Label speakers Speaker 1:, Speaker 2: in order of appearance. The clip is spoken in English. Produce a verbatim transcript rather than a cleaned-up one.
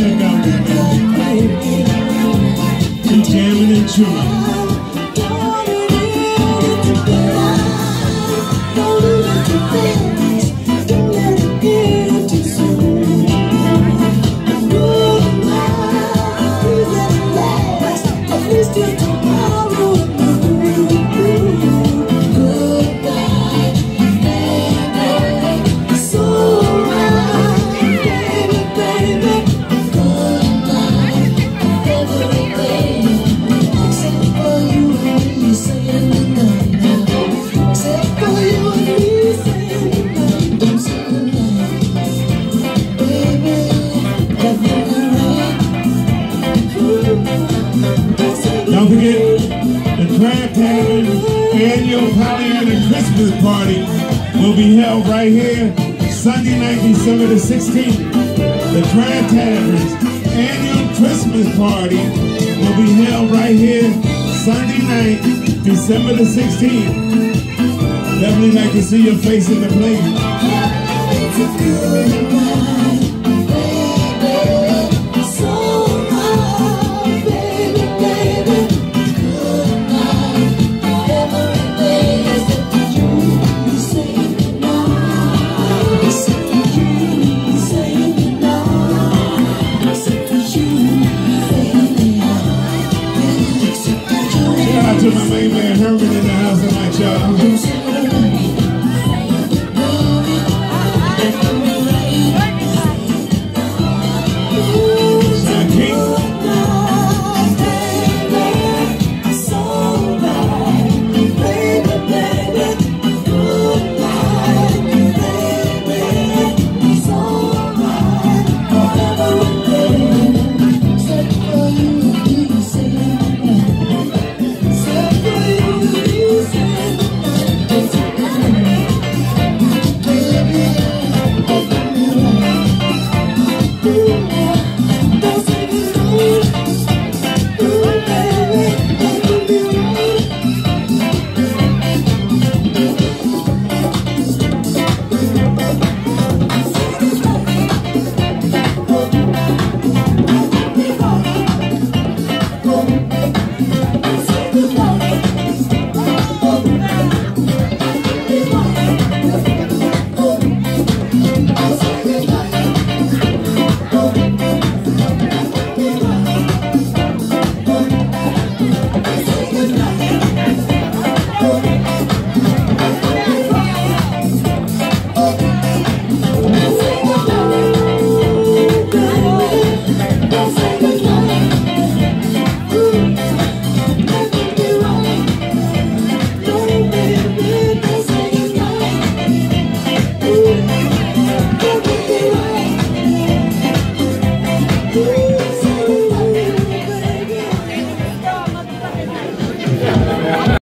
Speaker 1: check out right now. Keep jamming and chewing. Don't forget the CrabTavern annual Pollyanna Christmas party will be held right here Sunday night, December the sixteenth. The CrabTavern's annual Christmas party will be held right here Sunday night, December the sixteenth. Definitely like to see your face in the plate.